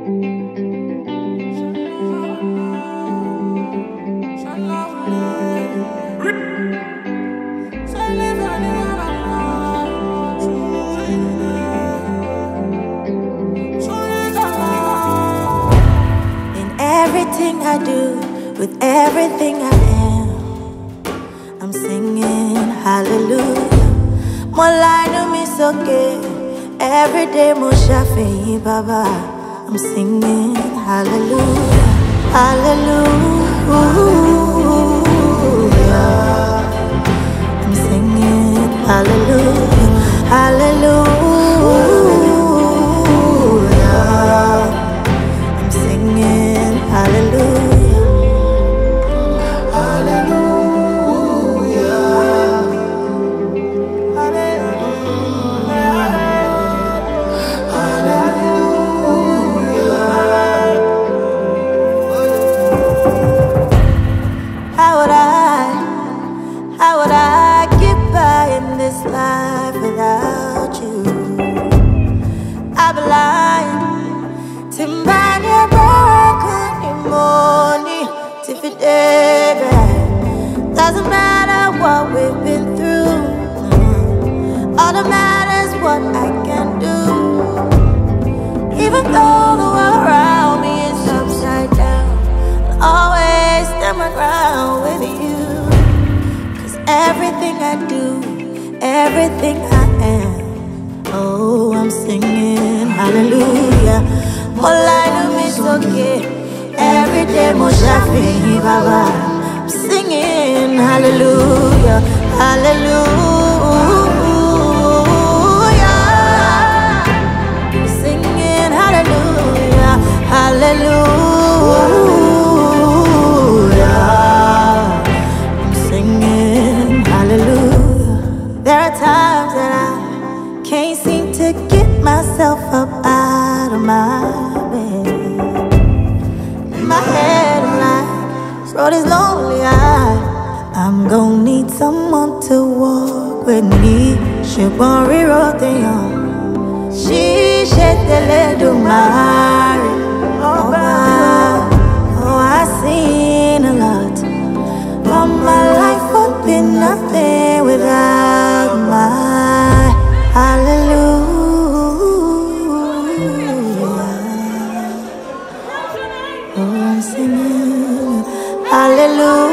Everything I do, with everything I am, I'm singing hallelujah. Mo line me so good, every day mo shafi baba. I'm singing hallelujah, hallelujah. I'm singing hallelujah, hallelujah. I'm singing hallelujah, hallelujah, hallelujah, hallelujah. How would I get by in this life without you? I've been lying to man your broken money to fit dead. Doesn't matter what we've been through, all that matters what I can do. Even though the world around me is upside down, I'll always stand my ground with you. Cause everything I do, everything I am, oh, I'm singing hallelujah. Mola me okay, every day mo shafi baba. I'm singing hallelujah, hallelujah. I'm singing hallelujah, hallelujah. I'm singing hallelujah. There are times that I can't seem to get myself up out of my bed. In my head I'm like, this road is lonely, I'm gonna need someone to walk with me. Shibari roteon, she shed the little mare. Oh, I've seen a lot, but my life would be nothing without my hallelujah. Oh, I'm singing hallelujah.